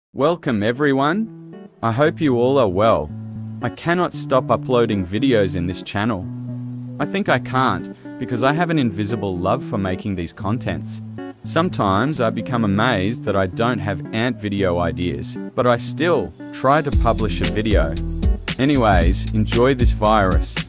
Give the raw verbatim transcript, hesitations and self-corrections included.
Welcome everyone. I hope you all are well. I cannot stop uploading videos in this channel. I think I can't because I have an invisible love for making these contents. Sometimes I become amazed that I don't have ant video ideas, but I still try to publish a video. Anyways, enjoy this virus.